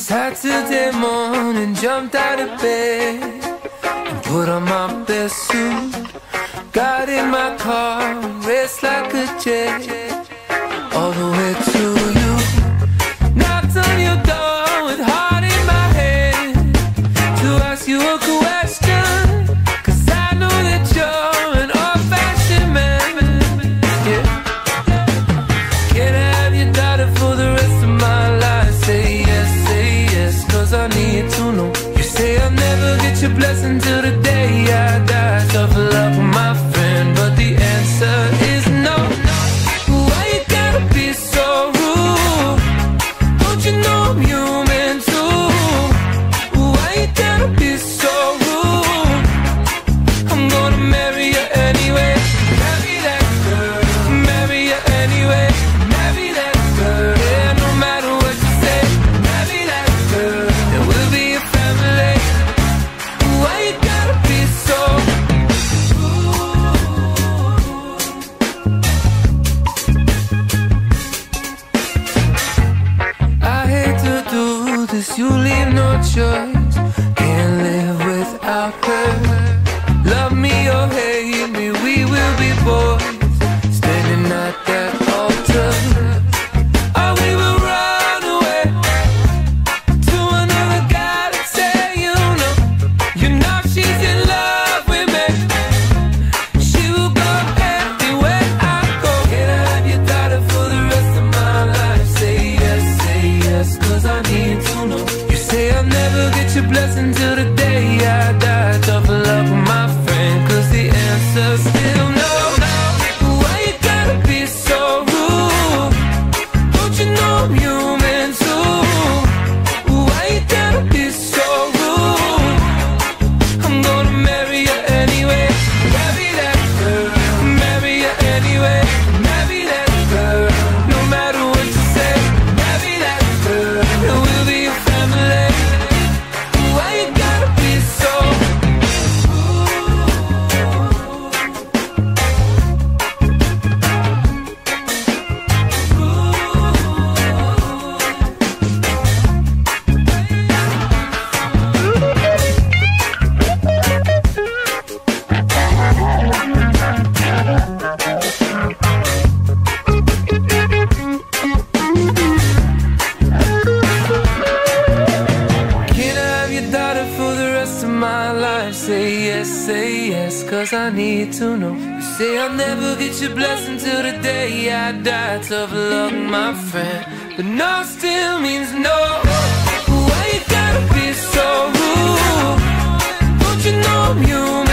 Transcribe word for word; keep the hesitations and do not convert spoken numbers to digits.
Saturday morning, jumped out of bed and put on my best suit. Got in my car, raced like a jet all the way to you. Knocked on your door with heart in my head to ask you a question, 'cause I know that you're an old-fashioned man. Yeah. Can I have your daughter for the rest of my life? Say yes, say yes, 'cause I need to know. You say I'll never get your blessing till the day I die. Tough luck, my friend, but the answer is no. Why you gotta be so rude? Don't you know I'm human too? Why you gotta be so rude? I'm gonna marry you anyway. Marry that girl. Marry you anyway. Marry that girl. Yeah, no matter what you say. Marry that girl. And we'll be a family. Why you gotta be so you leave no choice, can't live without her. Love me or hate me, we will be boys, standing at that altar. Or we will run away to another guy to say you know, you know she's in love with me. She will go everywhere I go. Can I have your daughter for the rest of my life? Say yes, say yes, 'cause I need to know. I'll never get your blessing till the day I die. Tough luck, my friend, 'cause the answer's still no. Why you gotta be so rude? Don't you know I'm human too? Why you gotta be so rude? I'm gonna marry you anyway. Marry that girl. Marry you anyway. Marry that girl. No matter what you say. Marry that girl. And we'll be a family. Say yes, say yes, 'cause I need to know. You say I'll never get your blessing till the day I die. Tough luck, my friend, but no still means no. Why you gotta be so rude? Don't you know I'm human?